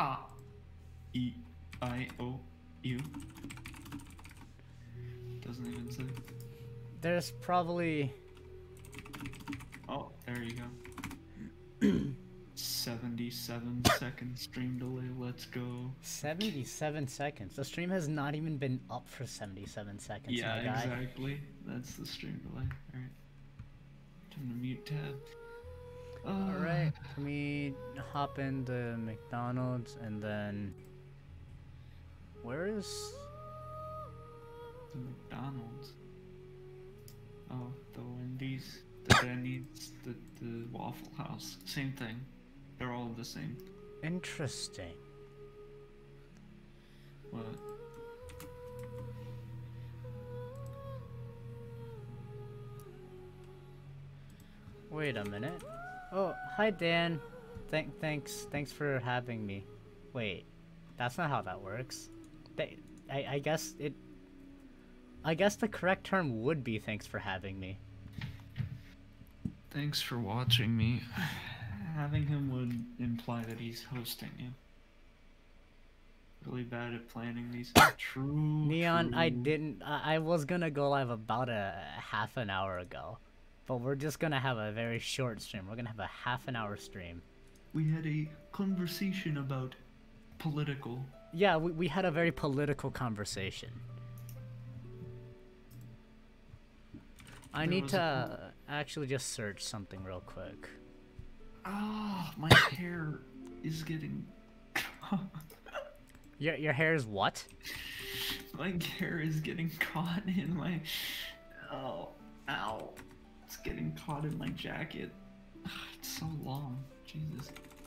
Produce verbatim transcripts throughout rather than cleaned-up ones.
A E I O U. Doesn't even say. There's probably... Oh, there you go. seventy-seven second stream delay, let's go. seventy-seven seconds. The stream has not even been up for seventy-seven seconds, Yeah, my guy. exactly. That's the stream delay. Alright. Turn the mute tab. Uh, Alright, let me hop into McDonald's and then... Where is... The McDonald's. Oh, the Wendy's, the Denny's, the, the Waffle House. Same thing. They're all the same. Interesting. What? Wait a minute. Oh, hi Dan. Thank, thanks, thanks for having me. Wait, that's not how that works. They, I, I guess it. I guess the correct term would be thanks for having me. Thanks for watching me. Having him would imply that he's hosting you. Really bad at planning these. True. Neon, true. I didn't. I, I was gonna go live about a half an hour ago, but we're just gonna have a very short stream. We're gonna have a half an hour stream. We had a conversation about political. Yeah, we we had a very political conversation. I There need was to a- actually just search something real quick. Ah, my hair is getting. Your your hair is what? My hair is getting caught in my. Oh, ow! It's getting caught in my jacket. It's so long. Jesus.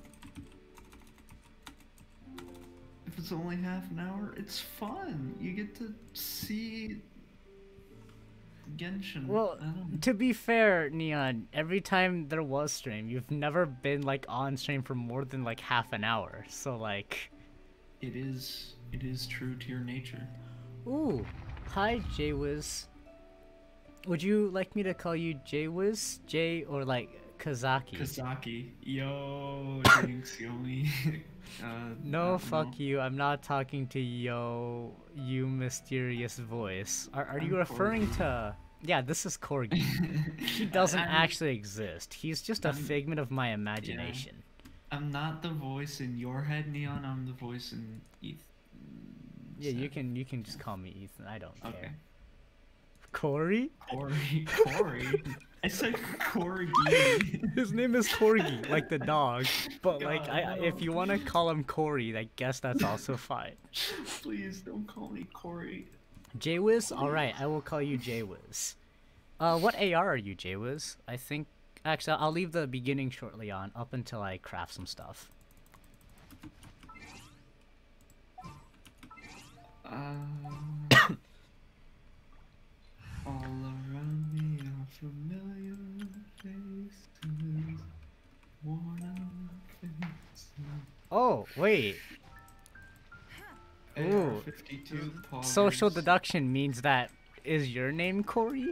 If it's only half an hour, it's fun. You get to see Genshin. Well, I don't know. to be fair, Neon, every time there was stream, you've never been like on stream for more than like half an hour. So like, It is. It is true to your nature. ooh, hi Jwiz. Would you like me to call you Jwiz, J or like Kazaki? Kazaki. Yo, Jinx, Yomi. uh, I No, don't fuck know. you. I'm not talking to yo, you mysterious voice. Are are I'm you referring Corgi. to? Yeah, this is Corgi. He doesn't I'm- actually exist. He's just a I'm- figment of my imagination. I'm not the voice in your head, Neon. I'm the voice in Eth. Yeah, you can you can just call me Ethan. I don't Okay. care. Corey? Corey. Corey. I said Corgi. His name is Corgi, like the dog. But like, God, I, I- if you no. want to call him Corey, I guess that's also fine. Please don't call me Corey. Jwiz? Alright, I will call you Jwiz. Uh, what A R are you, Jwiz? I think... Actually, I'll leave the beginning shortly on, up until I craft some stuff. Uh, all around me are familiar faces. Worn out faces. Oh, wait. A R fifty-two Social poggers. deduction means that... Is your name Corey?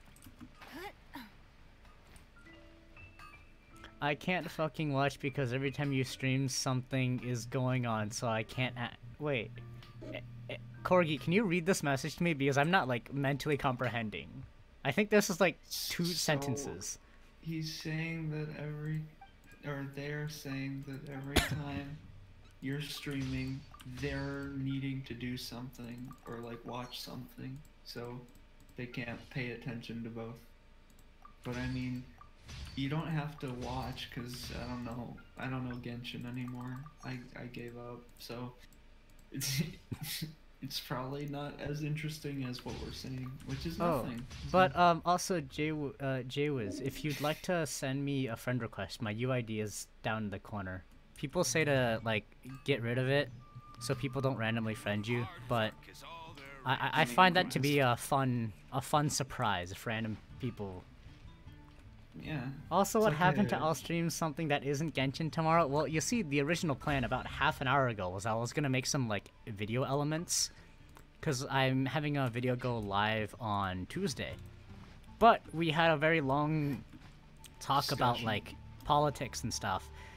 I can't fucking watch because every time you stream something is going on, so I can't a- wait. Eh, eh, Corgi, can you read this message to me because I'm not like mentally comprehending. I think this is like two So- sentences. He's saying that every, or they're saying that every time you're streaming, they're needing to do something or like watch something, so they can't pay attention to both. But I mean, you don't have to watch because I don't know, I don't know Genshin anymore. I I gave up, so it's it's probably not as interesting as what we're saying, which is Oh, nothing. but um also J uh Jwiz, if you'd like to send me a friend request, my U I D is down in the corner. People say to like get rid of it so people don't randomly friend you, but I I, I find that to be a fun a fun surprise if random people. Yeah. Also, It's what like happened to a- I'll stream something that isn't Genshin tomorrow? Well, you see, the original plan about half an hour ago was I was gonna make some like video elements, cause I'm having a video go live on Tuesday. But we had a very long talk about Discussion. like politics and stuff,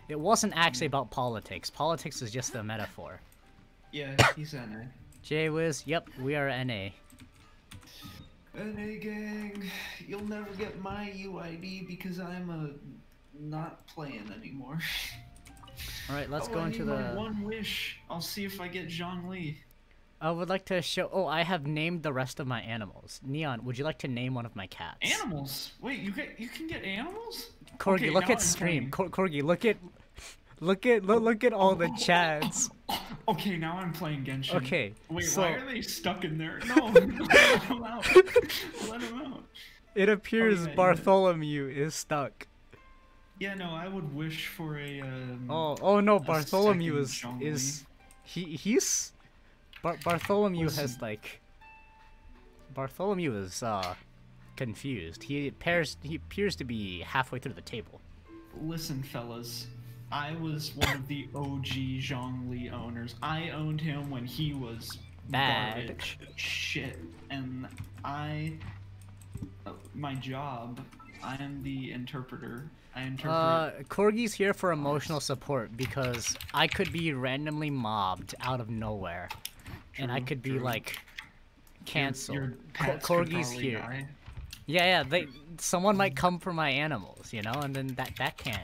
It wasn't actually about politics. Politics is just a metaphor. Yeah, he's N A. J-Wiz, yep, we are N A. N A gang, you'll never get my U I D because I'm a not playing anymore. Alright, let's oh, go I into need my the... one wish. I'll see if I get Zhongli. I would like to show... Oh, I have named the rest of my animals. Neon, would you like to name one of my cats? Animals? Wait, you get you can get animals? Corgi, Okay, look now at I'm stream. playing. Cor Corgi, look at... Look at look, look at all the chats. Okay, now I'm playing Genshin. Okay, Wait, so- why are they stuck in there? No, let them out. Let them out. It appears Oh, yeah, yeah. Bartholomew is stuck. Yeah, no, I would wish for a. Um, Oh, oh no, a Bartholomew second is Zhongli. is he he's Bar Bartholomew has Listen. like Bartholomew is uh confused. He appears he appears to be halfway through the table. Listen, fellas. I was one of the O G Zhongli owners. I owned him when he was Bad. garbage shit, and I, uh, my job, I am the interpreter. I interpret. Uh, Corgi's here for emotional support because I could be randomly mobbed out of nowhere, and I True, could be true. like canceled. Your Co- pets could Corgi's probably here. die. Yeah, yeah. They someone might come for my animals, you know, and then that that can't.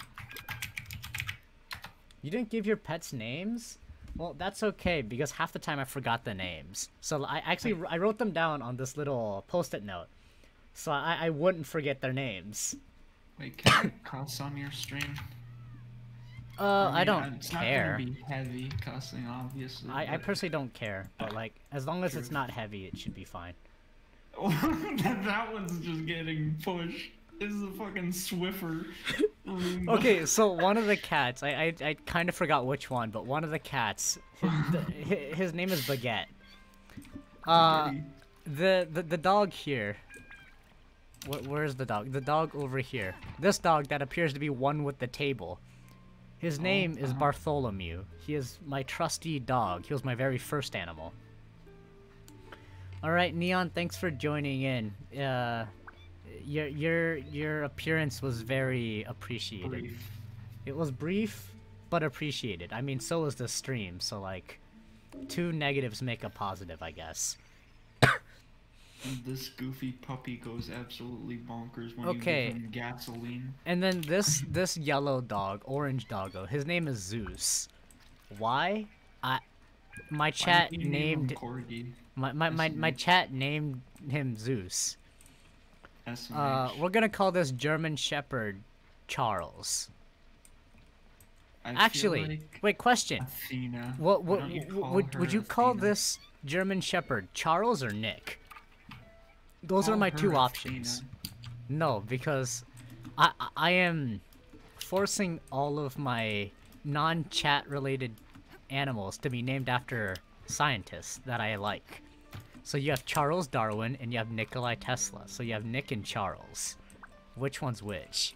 You didn't give your pets names? Well, that's okay because half the time I forgot the names. So I actually I wrote them down on this little post-it note, so I I wouldn't forget their names. Wait, can I cuss on your stream? Uh, I, mean, don't it's care. not gonna be heavy cussing, obviously. I, I but- personally don't care, but like as long as True. it's not heavy, it should be fine. that, that one's just getting pushed. This is a fucking Swiffer. Um, Okay, so one of the cats, I I, I kind of forgot which one, but one of the cats, his, the, hi- his name is Baguette. Uh, spaghetti. the, the the dog here. Wh- where's the dog? The dog over here. This dog that appears to be one with the table. His Oh, name is uh-huh. Bartholomew. He is my trusty dog. He was my very first animal. All right, Neon, thanks for joining in. Uh, your your your appearance was very appreciated. Brief. It was brief, but appreciated. I mean, so was the stream. So like, two negatives make a positive, I guess. And this goofy puppy goes absolutely bonkers when Okay. you give him gasoline. And then this this yellow dog, orange doggo. His name is Zeus. Why? I my Why chat didn't you name him named Corgi. my my, my, my S M H. chat named him Zeus. S M H. Uh, we're gonna call this German Shepherd Charles. I feel Actually, like wait. Question. Athena. What Why what don't you w- call would her would you call Athena? this German Shepherd Charles or Nick? Those are Call my her two Athena. options. No, because I I- I am forcing all of my non-chat related animals to be named after scientists that I like. So you have Charles Darwin and you have Nikolai Tesla. So you have Nick and Charles. Which one's which?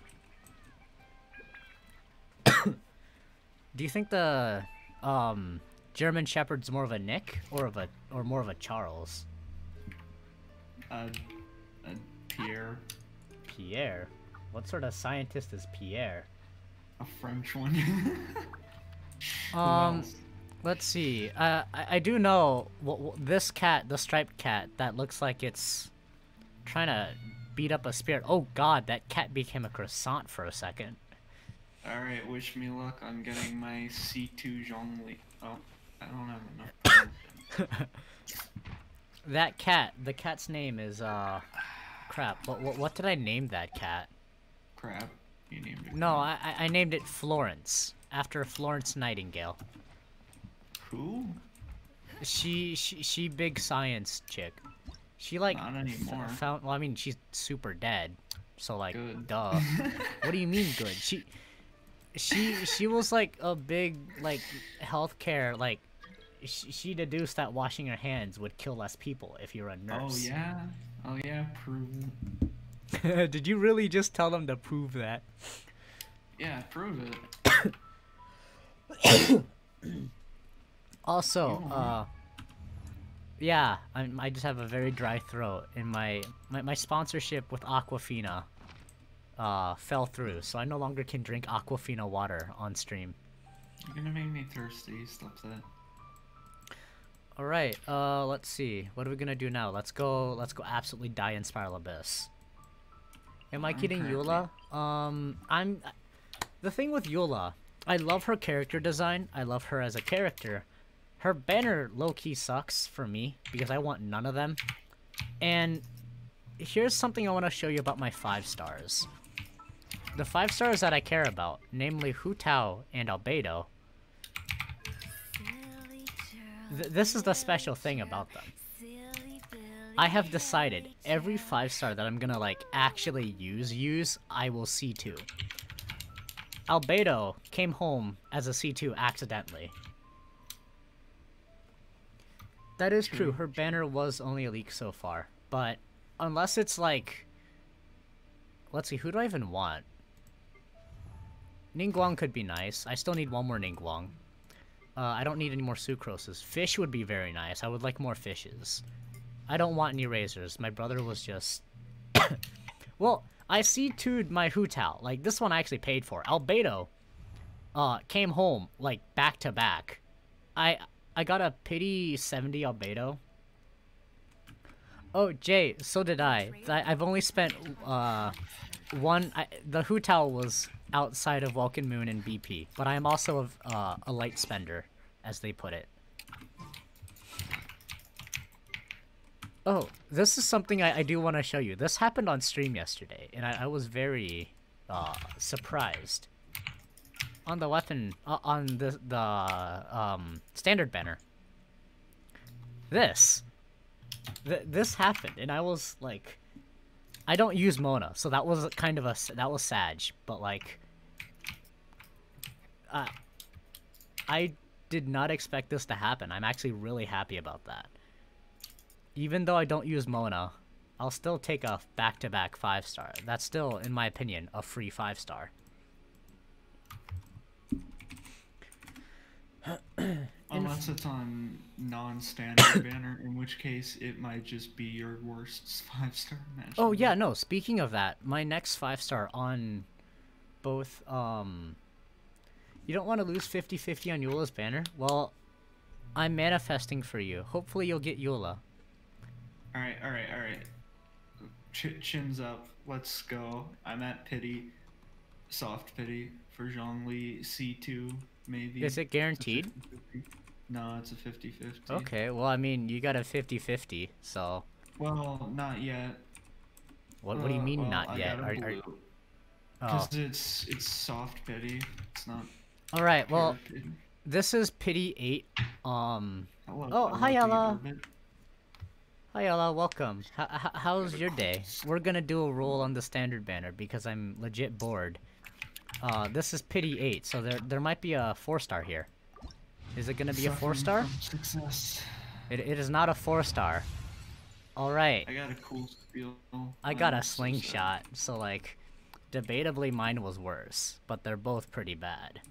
Do you think the um German Shepherd's more of a Nick or of a or more of a Charles? Uh, uh, Pierre. Pierre. What sort of scientist is Pierre? A French one. Who Um, else? let's see. Uh, I, I do know wh- wh- this cat, the striped cat, that looks like it's trying to beat up a spirit. Oh God, that cat became a croissant for a second. Alright, wish me luck on getting my C two Zhongli. Oh, I don't have enough. That cat, the cat's name is uh, crap. What what, what did I name that cat? Crap. You named it. No, I I I named it Florence after Florence Nightingale. Who? She she she big science chick. She like Not f- anymore. found. Well, I mean, she's super dead. So like, Good. duh. What do you mean good? She she she was like a big like healthcare like. She, she deduced that washing your hands would kill less people if you're a Oh nurse. yeah. Oh yeah. Prove. Did you really just tell them to prove that? Yeah, prove it. Also, You uh, yeah, I'm, I just have a very dry throat, and my, my my sponsorship with Aquafina uh, fell through, so I no longer can drink Aquafina water on stream. You're gonna make me thirsty. Stop that. All right. Uh, let's see. What are we gonna do now? Let's go. Let's go. Absolutely die in Spiral Abyss. Am I I'm kidding, currently- Eula? Um, I'm. The thing with Eula, I love her character design. I love her as a character. Her banner low-key sucks for me because I want none of them. And here's something I want to show you about my five stars. The five stars that I care about, namely Hu Tao and Albedo. Th this is the special thing about them. I have decided every five star that I'm gonna like actually use, use, I will C two. Albedo came home as a C two accidentally. That is true, her banner was only a leak so far, but unless it's like... Let's see, who do I even want? Ningguang could be nice. I still need one more Ningguang. Uh, I don't need any more Sucroses. Fish would be very nice. I would like more fishes. I don't want any razors. My brother was just... Well, I C two'd my Hu Tao. Like, this one I actually paid for. Albedo uh, came home, like, back to back. I I got a pity seventy Albedo. Oh, Jay, so did I. I I've only spent uh, one... I, the Hu Tao was outside of Vulcan Moon and B P, but I am also a, uh, a light spender, as they put it. Oh, this is something I, I do want to show you. This happened on stream yesterday, and I, I was very uh, surprised. On the weapon, uh, on the, the um, standard banner. This. Th this happened, and I was like... I don't use Mona, so that was kind of a... That was Sag, but like... Uh, I did not expect this to happen. I'm actually really happy about that. Even though I don't use Mona, I'll still take a back-to-back five star. That's still, in my opinion, a free five star. Unless it's on non-standard banner, in which case it might just be your worst five-star match. Oh yeah, no, speaking of that, my next five star on both, um... You don't want to lose fifty fifty on Eula's banner? Well, I'm manifesting for you. Hopefully you'll get Eula. Alright, alright, alright. Ch chins up. Let's go. I'm at pity. Soft pity for Zhongli. C two, maybe. Is it guaranteed? It's a fifty fifty. No, it's a fifty fifty. Okay, well, I mean, you got a fifty fifty, so... Well, not yet. What, what do you Uh, mean, well, not I yet? got a Are, are, blue. oh. Because it's, it's soft pity. It's not... Alright, well, pure pity. this is pity eight. Um... Hello, Oh, hello, hi, Piggy Ella. Burbot. Hi, Ella, welcome. H h how's your day? We're gonna do a roll on the standard banner because I'm legit bored. Uh, this is pity eight, so there there might be a four star here. Is it gonna be a four star? Suffering from Success. It it is not a four star. All right, I got a cool spiel. I got I'm a so slingshot, so like, debatably mine was worse, but they're both pretty bad.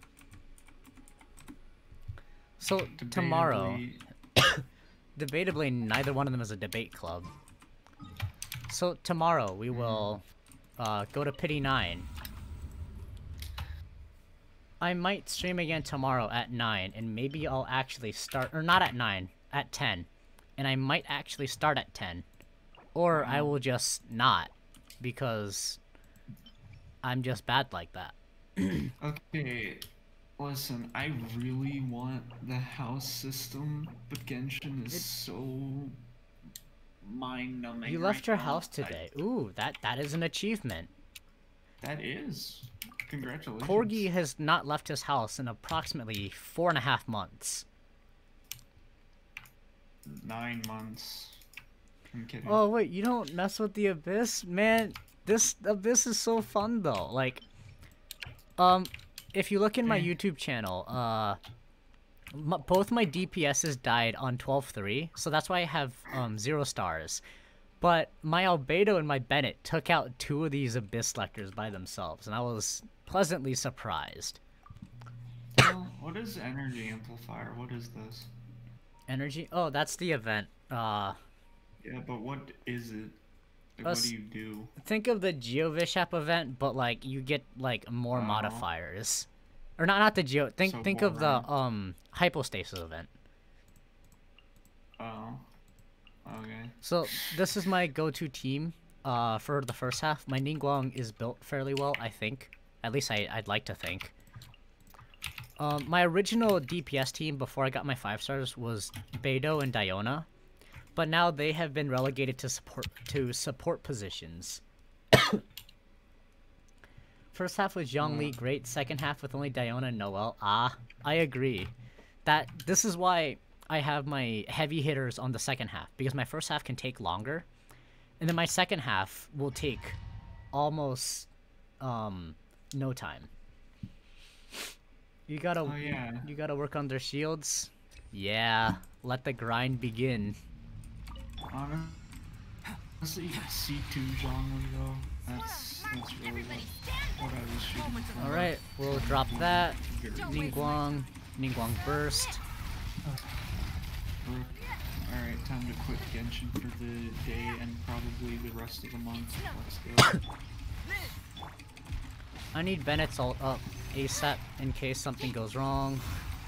So sad. tomorrow, Debatably- debatably neither one of them is a debate club. So tomorrow we will uh, go to pity nine. I might stream again tomorrow at nine, and maybe I'll actually start, or not at nine, at ten. And I might actually start at ten. Or I will just not, because I'm just bad like that. Okay, listen, I really want the house system, but Genshin is so mind-numbing. You right left your now. house I- today. Ooh, that, that is an achievement. that is. Congratulations. Corgi has not left his house in approximately four and a half months. Nine months. I'm kidding. Oh wait, you don't mess with the Abyss? Man, this Abyss is so fun though. Like, um, if you look in my Okay. YouTube channel, uh, m both my D P Ss died on twelve three, so that's why I have, um, zero stars. But my Albedo and my Bennett took out two of these Abyss Lectors by themselves, and I was pleasantly surprised. Well, what is energy amplifier? What is this? Energy? Oh, that's the event. Uh, Yeah, but what is it? Like, Us- what do you do? Think of the GeoVishap event, but like you get like more Oh. modifiers, or not not the Geo. Think So think more of the rank. um hypostasis event. Oh. Okay. So this is my go-to team uh, for the first half. My Ningguang is built fairly well, I think. At least I, I'd like to think. Um, my original D P S team before I got my five stars was Beidou and Diona, but now they have been relegated to support to support positions. First half with Zhongli, great. Second half with only Diona and Noelle. Ah, I agree. That this is why I have my heavy hitters on the second half, because my first half can take longer, and then my second half will take almost um no time. You gotta Oh, yeah. you gotta work on their shields. Yeah, let the grind begin. Honestly, C two Zhongli though. That's that's really what, what I was shooting for. All right, we'll drop that. Ningguang, Ningguang burst. Alright, time to quit Genshin for the day and probably the rest of the month. Let's go. I need Bennett's ult up ASAP in case something goes wrong.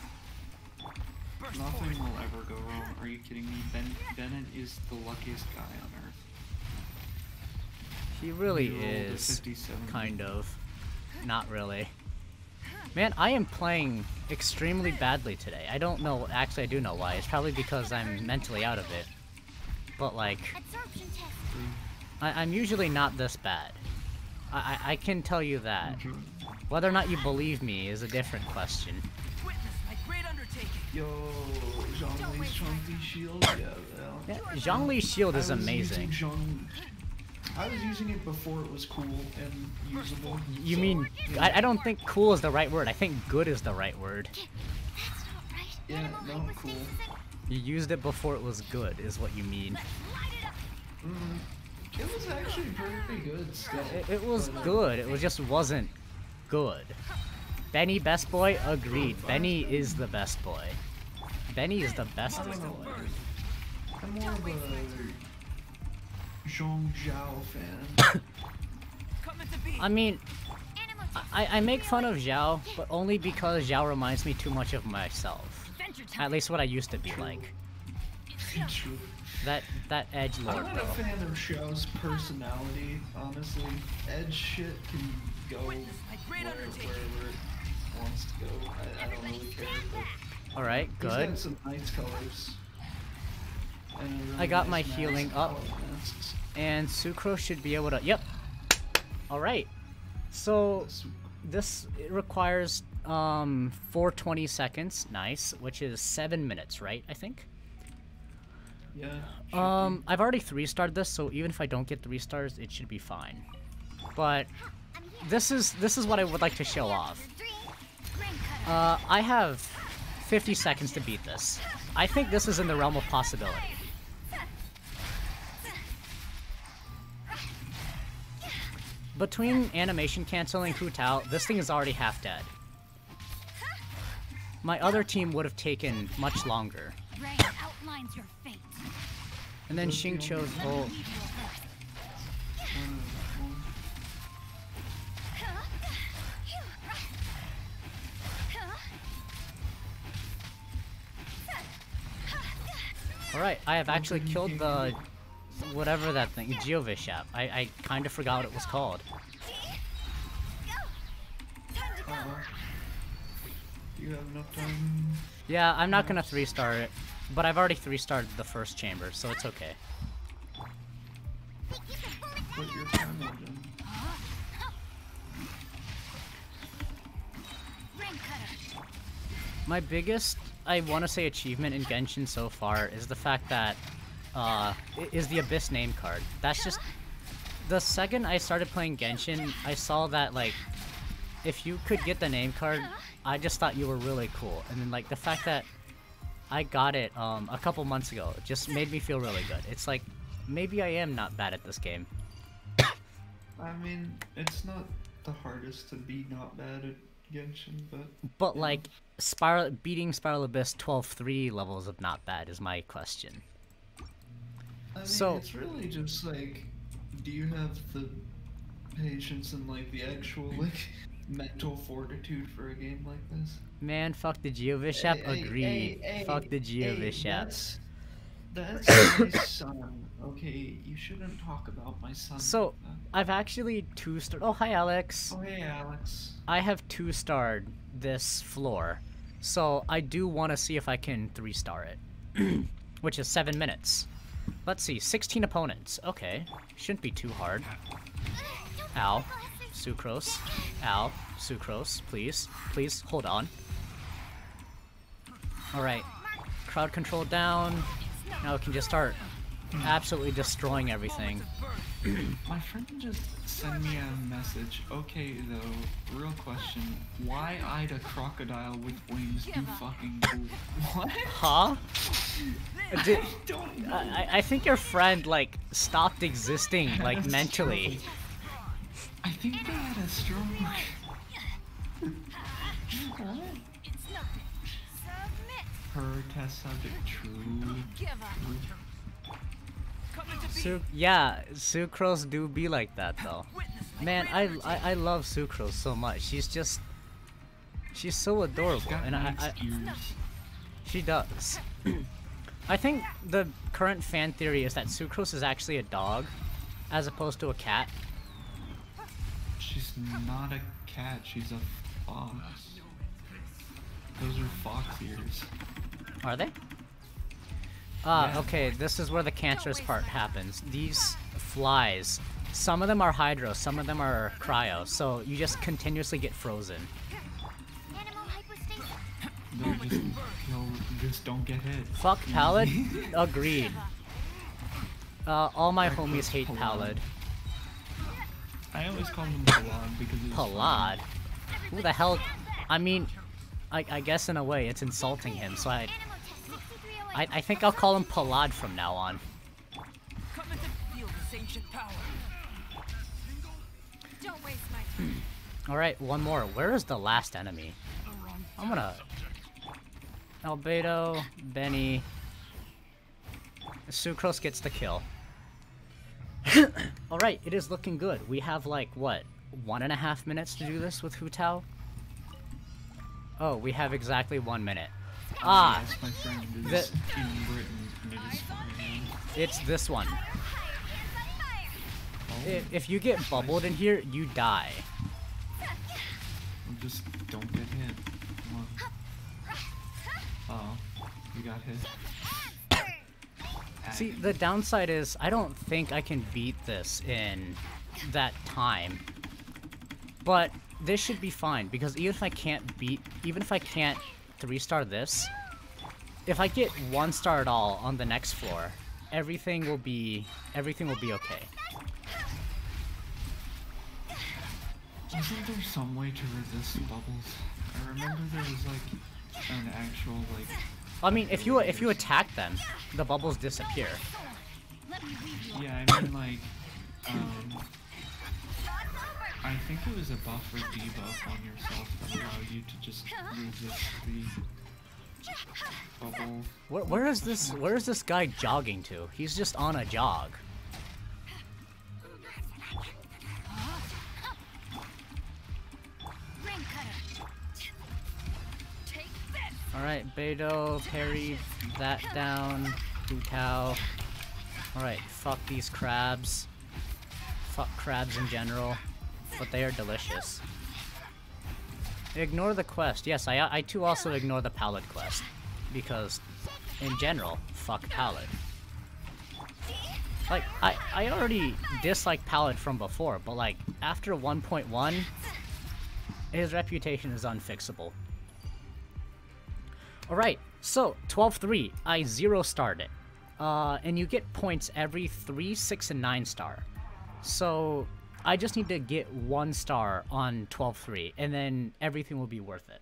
Nothing will ever go wrong. Are you kidding me? Ben Bennett is the luckiest guy on earth. He really He rolled a is, fifty-seven. kind of. Not really. Man, I am playing extremely badly today. I don't know, actually I do know why. It's probably because I'm mentally out of it. But like, I I'm usually not this bad. I, I I can tell you that. Whether or not you believe me is a different question. Yo, Zhongli's Chunky shield, yeah, well. Yeah, Zhongli's shield I is was amazing. using Zhong- I was using it before it was cool and usable. You so, mean, yeah. I, I don't think cool is the right word. I think good is the right word. Yeah, no, cool. You used it before it was good, is what you mean. Mm, it was actually pretty good still. It, it was but, uh, good, it was just wasn't good. Benny, best boy? Agreed. Benny is the best boy. Benny is the best I don't know. boy. I'm more of a Zhong Zhao fan. I mean, I, I make fun of Zhao, but only because Zhao reminds me too much of myself. At least what I used to be like. True. That that edge I'm lord, not bro. a fan of Zhao's personality, honestly. Edge shit can go where, wherever it wants to go. I, I don't really care, but Alright, he's good. got some nice colors. And a really I got nice my mask, healing up. color masks. And Sucro should be able to. Yep. Alright. So Su- this it requires um four hundred twenty seconds. Nice. Which is seven minutes, right? I think. Yeah. should Um, I've already three starred this, so even if I don't get three stars, it should be fine. But this is this is what I would like to show off. Uh, I have fifty seconds to beat this. I think this is in the realm of possibility. Between animation canceling Hu Tao, this thing is already half dead. My other team would have taken much longer. outlines your fate. And then Xing Qiu's ult. be. Um, Alright, I have actually killed the... whatever that thing, GeoVishap. I, I kind of forgot what it was called. uh, do you have enough time? Yeah, I'm not gonna three star it, but I've already three starred the first chamber, so it's okay. Put your time in. My biggest, I want to say, achievement in Genshin so far is the fact that, uh, i- is the Abyss name card. That's just, the second I started playing Genshin, I saw that, like, if you could get the name card, I just thought you were really cool. And then, like, the fact that I got it, um, a couple months ago just made me feel really good. It's like, maybe I am not bad at this game. I mean, it's not the hardest to be not bad at Genshin, but But, Yeah. like, Spiral, beating Spiral Abyss twelve three levels of not bad is my question. I mean, So- it's really just like do you have the patience and like the actual like mental fortitude for a game like this? Man, fuck the GeoVish app. Hey, hey, Agreed. hey, Fuck the hey, GeoVish app. That's, that's my son. Okay, you shouldn't talk about my son. So, like that. I've actually two star. Oh, hi, Alex. Oh hey, Alex. I have two starred this floor, so I do want to see if I can three star it, which is seven minutes. Let's see, sixteen opponents. Okay, shouldn't be too hard. Ow, Sucrose. Ow, Sucrose. Please, please hold on. All right, crowd control down. Now we can just start absolutely destroying everything. My friend just sent me a message. Okay, though, real question. Why Ida crocodile with wings do fucking move? What? Huh? Did, I don't know. I, I think your friend, like, stopped existing, like, That's mentally. true. I think they had a stroke. What? It's nothing. Submit. Her test subject true. Give up. Su yeah, Sucrose do be like that, though. Man, I, I, I love Sucrose so much. She's just... She's so adorable, She's got and I, nice I, ears. she does. I think the current fan theory is that Sucrose is actually a dog, as opposed to a cat. She's not a cat, she's a fox. Those are fox ears. Are they? Ah, Yeah. okay, this is where the cancerous part happens. These flies, some of them are hydro, some of them are cryo, so you just continuously get frozen. Animal hypostasis. They're just, they'll just don't get hit. Fuck Pallid? Agreed. Uh, all my I homies put hate Pallid. Pallid. I always call them Palad because it's Pallad? Who the hell? I mean, I, I guess in a way it's insulting him, so I, Animal test sixty-three oh I, eight. I think I'll call him Pallad from now on. Don't waste my time. Alright, one more. Where is the last enemy? I'm gonna... Albedo, Benny... Sucrose gets the kill. Alright, it is looking good. We have like, what, one and a half minutes to do this with Hu Tao? Oh, we have exactly one minute. Ah, Yes, my friend is the- in Britain and it is fine. it's this one. Oh, If, if you get bubbled in here, you die. well, just don't get hit. Come on. Uh-oh. You got hit. See, the downside is I don't think I can beat this in that time. But this should be fine because even if I can't beat, even if I can't three-star this, if I get one star at all on the next floor, everything will be everything will be okay. Isn't there some way to resist bubbles? I remember there was like an actual like. I mean, if you if you attack them, the bubbles disappear. Let me leave you. Yeah, I mean like, um, I think it was a buff or debuff on yourself that allowed you to just resist the bubble. Where, where is this where is this guy jogging to? He's just on a jog. Ring cutter. Take this. Alright, Beidou, parry that down. Hu Tao. Alright, fuck these crabs. Fuck crabs in general. But they are delicious. Ignore the quest. Yes, I, I too also ignore the Pallid quest. Because, in general, fuck Pallid. Like, I, I already dislike Pallid from before, but like, after one point one, his reputation is unfixable. Alright, so, twelve three, I zero starred it. Uh, and you get points every three, six, and nine star. So, I just need to get one star on twelve three, and then everything will be worth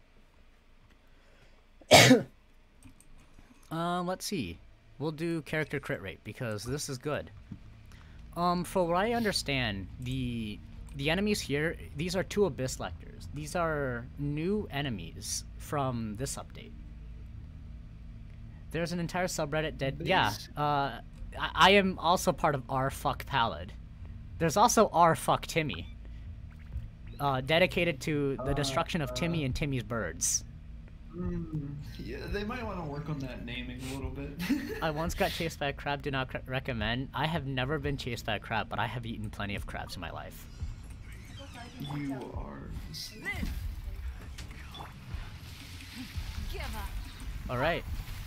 it. um, let's see. We'll do character crit rate, because this is good. Um, for what I understand, the the enemies here, these are two Abyss Lectors. These are new enemies from this update. There's an entire subreddit that, yeah, Abyss? uh, I, I am also part of R Fuck Pallid. There's also R Fuck Timmy. Uh, dedicated to the destruction of Timmy and Timmy's birds. Mm, yeah, they might want to work on that naming a little bit. I once got chased by a crab, do not cr recommend. I have never been chased by a crab, but I have eaten plenty of crabs in my life. You are. Give up. Alright.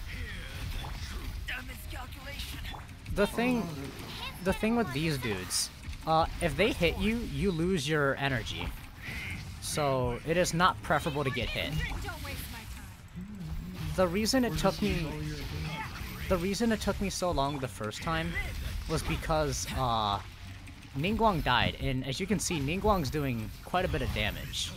The thing, the thing with these dudes, uh, if they hit you, you lose your energy. So it is not preferable to get hit. Don't waste my time. The reason it Or took just use me, all your ability. the reason it took me so long the first time, was because uh, Ningguang died, and as you can see, Ningguang's doing quite a bit of damage.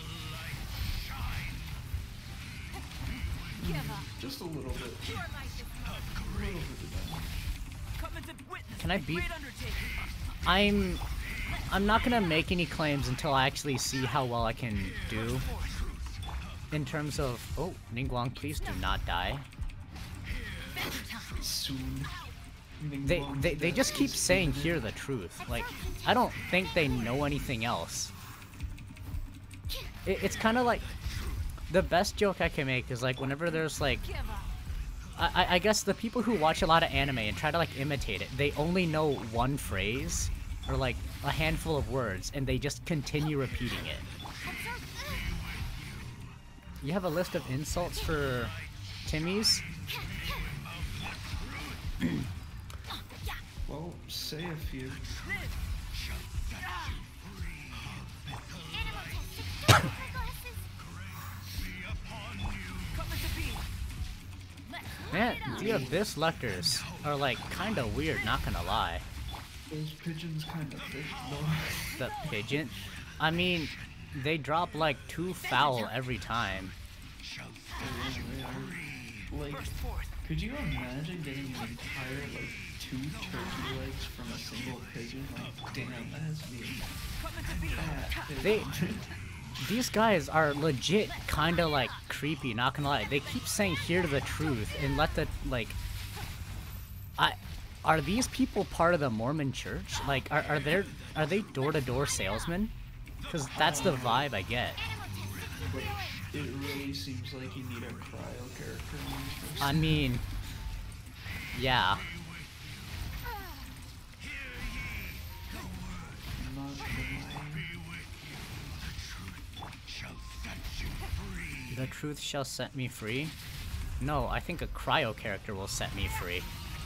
Give up. Just a little bit. Your life is mine. A little bit of that. Can I beat? I'm, I'm not gonna make any claims until I actually see how well I can do. In terms of, oh, Ningguang, please do not die. Soon. They, Ningguang's they, they death just keep is saying imminent. hear the truth. Like, I don't think they know anything else. It, it's kind of like, the best joke I can make is like whenever there's like, Give up. I, I guess the people who watch a lot of anime and try to like imitate it, they only know one phrase or like a handful of words and they just continue repeating it. You have a list of insults for Timmy's? Well, say a few. Man, the Abyss Lectors are like kinda weird, not gonna lie. Those pigeons kind of thick, though. The pigeon? I mean, they drop like two foul every time. They are. Like, could you imagine getting an entire, like, two turkey legs from a single pigeon? Like, damn, that has to be a fat pigeon. They, these guys are legit kinda like creepy, not gonna lie. They keep saying hear the truth and let the, like, I, are these people part of the Mormon church? Like, are, are there, are they door-to-door salesmen? Cause that's the vibe I get. But it really seems like you need a cryo character in these first. I mean, yeah. I'm not denying. The truth shall set me free? No, I think a cryo character will set me free.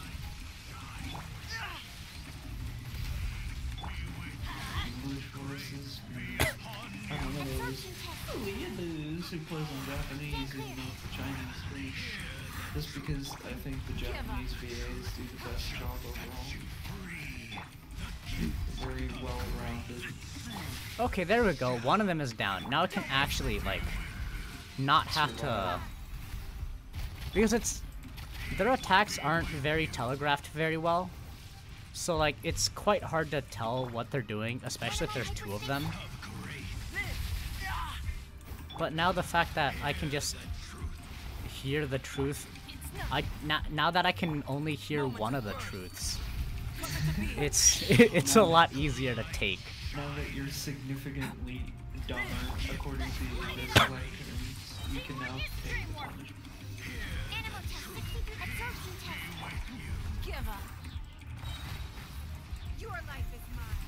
English voices. I don't know those weirdos who plays on Japanese and not the Chinese speak. Just because I think the Japanese V As do the best job overall. Very well rounded. Okay, there we go. One of them is down. Now I can actually, like, not have to... Because it's... Their attacks aren't very telegraphed very well. So, like, it's quite hard to tell what they're doing, especially if there's two of them. But now the fact that I can just hear the truth... I, now, now that I can only hear one of the truths, it's, it's a lot easier to take. Now that you're significantly dumber, according to this lecture, you can now take the punishment. Animal test sixty-three absorption test. Give up. Your life is mine.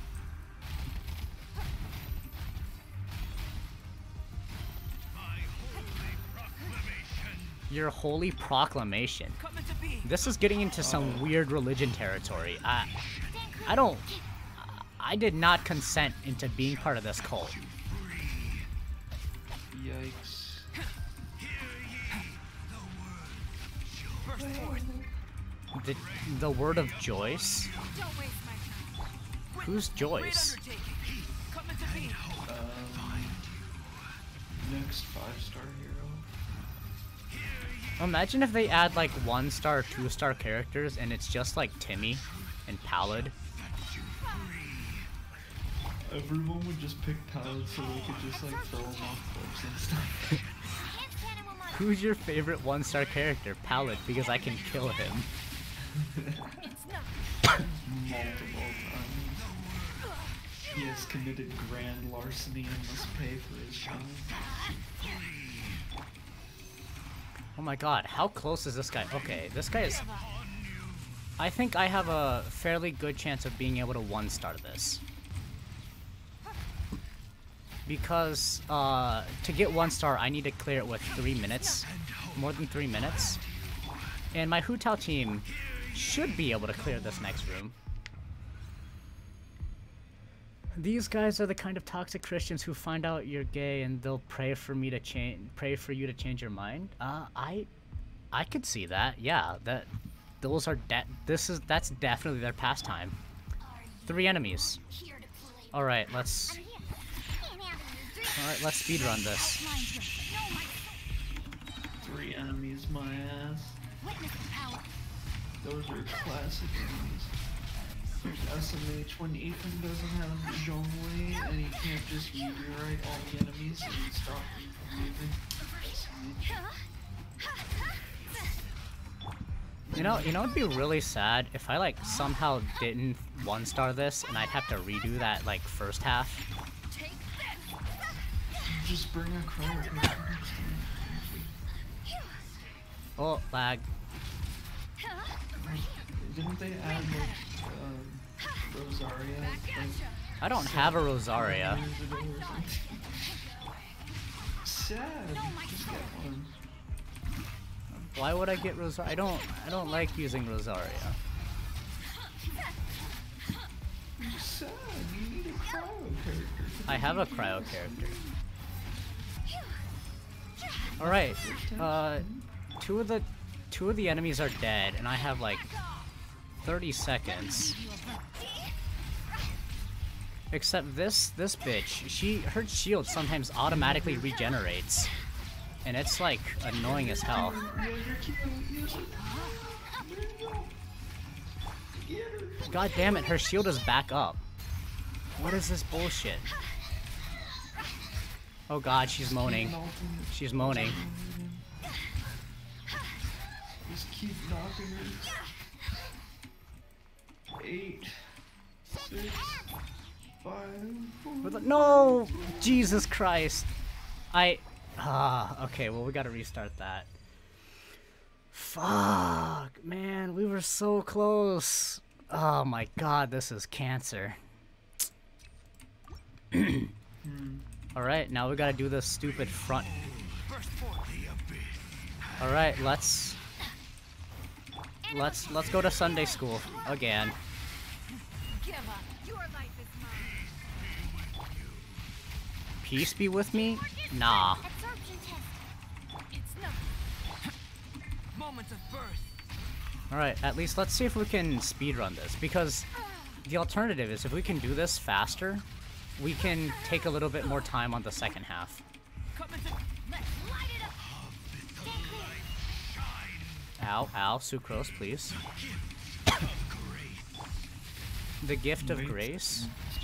Your holy proclamation. This is getting into some weird religion territory. I, I don't... I did not consent into being part of this cult. Yikes. The, the word of Joyce? Don't waste my time. Who's Joyce? Um, next five-star hero. Imagine if they add like one-star, two-star characters and it's just like Timmy and Pallid. Everyone would just pick Pallid so they could just like throw him off cliffs and stuff. Enhanced animal mind. Who's your favorite one-star character? Pallid, because I can kill him. It's not. Multiple times. He has committed grand larceny and must pay for his crime. Oh my god, how close is this guy? Okay, this guy is... I think I have a fairly good chance of being able to one-star this. Because, uh, to get one star, I need to clear it with three minutes. More than three minutes. And my Hu Tao team should be able to clear this next room. These guys are the kind of toxic Christians who find out you're gay and they'll pray for me to change, pray for you to change your mind. Uh, I, I could see that. Yeah, that, those are de- This is that's definitely their pastime. Three enemies. All right, let's. All right, let's speedrun this. Three enemies, my ass. Those are classic enemies. There's S M H when Ethan doesn't have Zhongwei and he can't just rewrite all the enemies and stop them from moving. S M H. You know, you know, it'd be really sad if I like somehow didn't one star this and I'd have to redo that like first half. Just bring a crowd next time. Oh, lag. Didn't they add like um, Rosaria? Like, I don't have a Rosaria. years ago or something? Sad. Just get one. Why would I get Rosaria? I don't. I don't like using Rosaria. Sad. You need a cryo character. I have a cryo character. All right. Uh, two of the two of the enemies are dead, and I have like thirty seconds. Except this this bitch, she her shield sometimes automatically regenerates, and it's like annoying as hell. God damn it, her shield is back up. What is this bullshit? Oh god, she's moaning. She's moaning. Just keep knocking her. Eight, six, five, four. What the- No! Jesus Christ. I... Ah, okay, well we gotta restart that. Fuck, man, we were so close. Oh my god, this is cancer. Alright, now we gotta do this stupid front. Alright, let's... Let's let's go to Sunday school again. Peace be with me? Nah. Alright, at least let's see if we can speedrun this, because the alternative is if we can do this faster, we can take a little bit more time on the second half. Ow, ow, Sucrose, please. The gift of grace?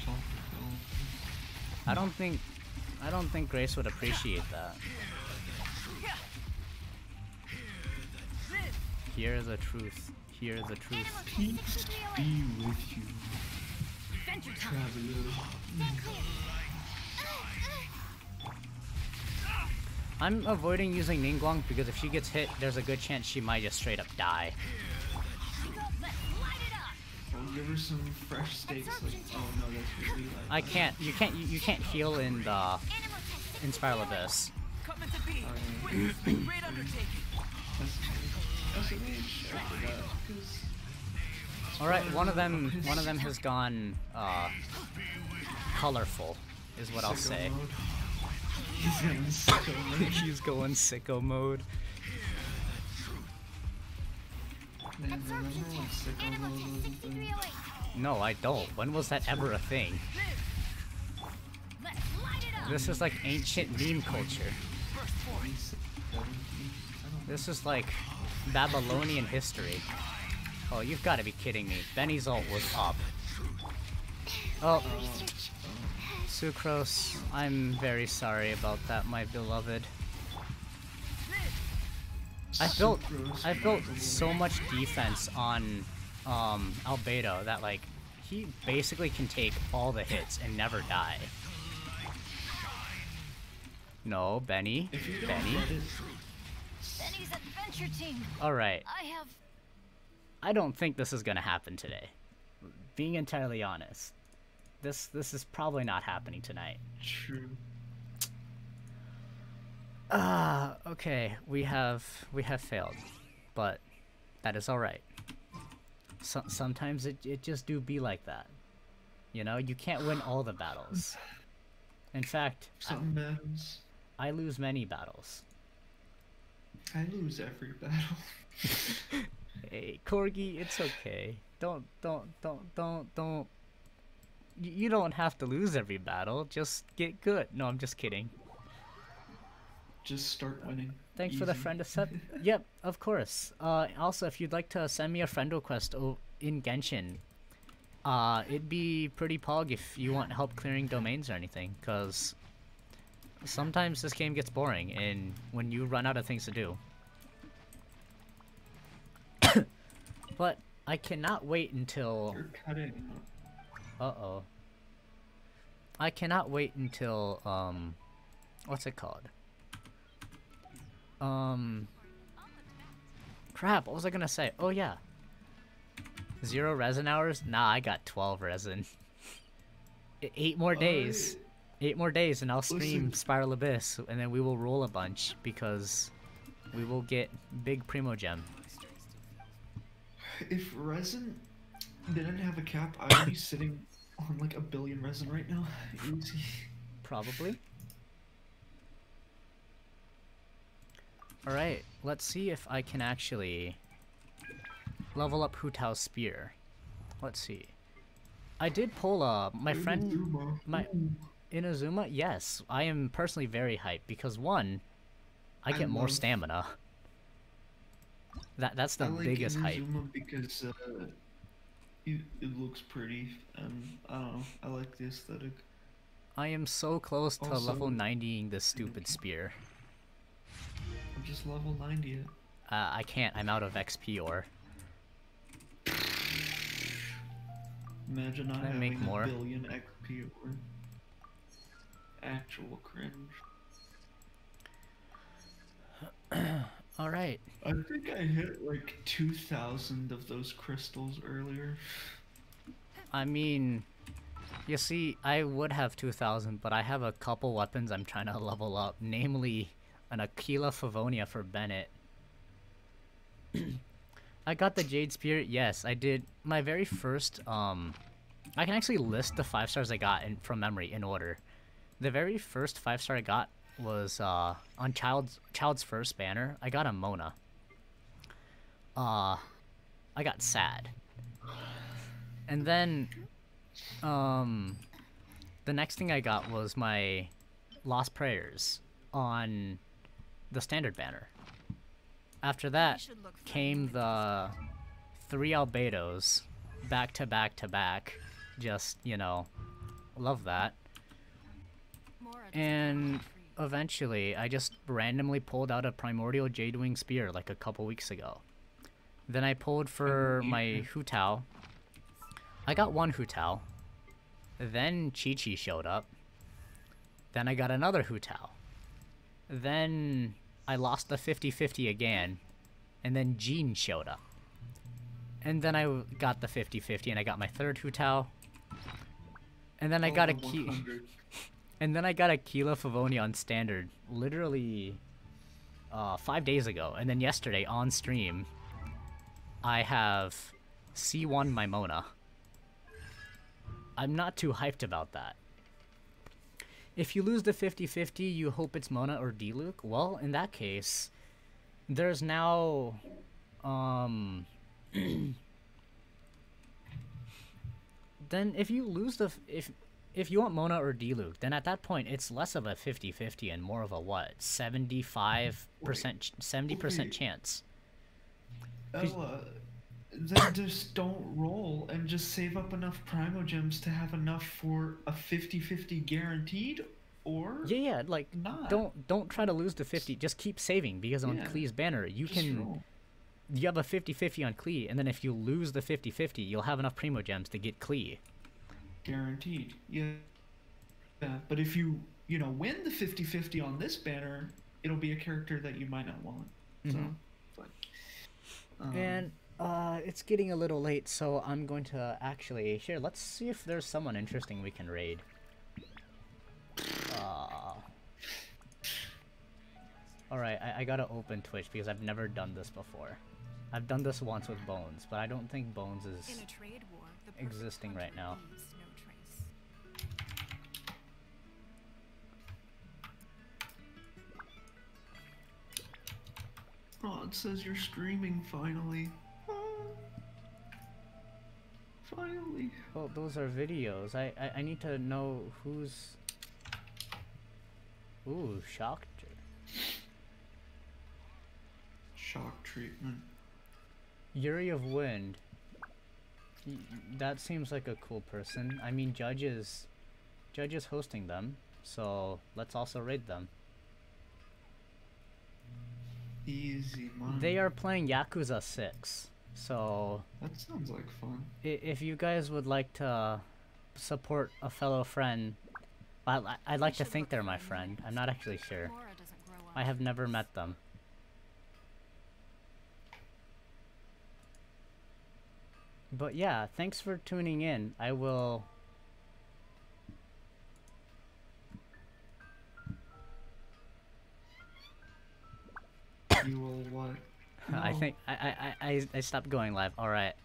I don't think... I don't think Grace would appreciate that. Hear the truth. Hear the truth. Peace be with you, traveler. I'm avoiding using Ningguang because if she gets hit, there's a good chance she might just straight up die. I'll give her some fresh steaks. Like, oh no, that's really like. I can't. You can't. You, you can't heal in the in Spiral Abyss. All right, one of them. One of them has gone uh, colorful, is what I'll say. He's going sicko mode. He's going sicko mode. Man, remember when sicko mode was a thing? No, I don't. When was that ever a thing? This is like ancient meme culture. This is like Babylonian history. Oh, you've got to be kidding me. Benny's ult was up. Oh. Sucrose, I'm very sorry about that, my beloved. I built I built so much defense on um, Albedo that like he basically can take all the hits and never die. No, Benny. If you don't Benny. get it, Benny's adventure team. Alright. I have. I don't think this is gonna happen today. Being entirely honest. This this is probably not happening tonight. true. Ah, okay. We have we have failed. But that is alright. So, sometimes it, it just do be like that. You know, you can't win all the battles. In fact, Something happens. I, I lose many battles. I lose every battle. Hey, Corgi, it's okay. Don't, don't, don't, don't, don't. You, you don't have to lose every battle. Just get good. No, I'm just kidding. Just start winning. Thanks for the Easy. friend accept. Yep, of course. Uh, also, if you'd like to send me a friend request o- in Genshin, uh, it'd be pretty pog if you want help clearing domains or anything, cause sometimes this game gets boring, and when you run out of things to do. But I cannot wait until. You're cutting. Uh oh. I cannot wait until um, what's it called? Um. Crap, what was I gonna say? Oh yeah. Zero resin hours? Nah, I got twelve resin. E- Eight more days. Eight more days and I'll stream Listen. Spiral Abyss and then we will roll a bunch because we will get big Primo Gem. If resin didn't have a cap, I would be sitting on like a billion resin right now. Easy. Probably. Alright, let's see if I can actually level up Hu Tao's spear. Let's see. I did pull uh my friend Inazuma. my Ooh. Inazuma, yes. I am personally very hyped because one, I I get more love- stamina. That that's the I like biggest hype. Inazuma because uh, it, it looks pretty, and I don't know. I like the aesthetic. I am so close to Also- level ninetying this stupid spear. I'm just level ninety. It. Uh, I can't, I'm out of X P ore. Imagine not Can I having make more? a billion X P or actual cringe. Alright. I think I hit like two thousand of those crystals earlier. I mean, you see, I would have two thousand, but I have a couple weapons I'm trying to level up, namely an Aquila Favonia for Bennett. I got the Jade Spear, yes, I did. My very first, um, I can actually list the five stars I got in, from memory in order. The very first five star I got was, uh, on Child's, Child's first banner, I got a Mona. Uh, I got sad. And then, um, the next thing I got was my Lost Prayers on the standard banner. After that came the three Albedos back to back to back. Just, you know, love that. And eventually I just randomly pulled out a Primordial Jadewing Spear like a couple weeks ago. Then I pulled for my Hu Tao. I got one Hu Tao. Then Chi Chi showed up. Then I got another Hu Tao. Then I lost the fifty fifty again. And then Jean showed up. And then I w- got the fifty fifty and I got my third Hu Tao. And then I got a Over key. one hundred. And then I got a Aquila Favonia on standard literally uh, five days ago. And then yesterday on stream, I have C one my Mona. I'm not too hyped about that. If you lose the fifty fifty, you hope it's Mona or Diluc. Well, in that case, there's now... Um... then if you lose the... F- if if you want Mona or Diluc, then at that point, it's less of a fifty fifty and more of a what? seventy-five percent... ch- seventy percent Wait. chance. Ella, then just don't roll and just save up enough Primo Gems to have enough for a fifty fifty guaranteed, or Yeah, yeah, like, not. don't don't try to lose the fifty. Just keep saving, because on Yeah. Klee's banner, you Just can... roll. you have a fifty fifty on Klee, and then if you lose the fifty fifty, you'll have enough Primo Gems to get Klee. Guaranteed. Yeah. Yeah. But if you, you know, win the fifty fifty on this banner, it'll be a character that you might not want. So, Mhm. but, um, And uh, it's getting a little late, so I'm going to actually here. Let's see if there's someone interesting we can raid. Uh, all right, I, I gotta open Twitch because I've never done this before. I've done this once with Bones, but I don't think Bones is In a trade war, the perfect existing hunter right now. leaves no trace. oh, it says you're streaming finally. Oh, finally. Well, those are videos. I, I I need to know who's. Ooh, shocked. Shock treatment. Yuri of Wind. Y- That seems like a cool person. I mean, Judge is, Judge is hosting them, so let's also raid them. Easy money. They are playing Yakuza six, so That sounds like fun. i- if you guys would like to support a fellow friend, I- I- I'd like to should think look they're for my a friend. name. I'm not actually sure. Laura doesn't grow I on have never trees. met them. But yeah, thanks for tuning in. I will. You will what? I No. think I, I, I, I- I stopped going live. Alright.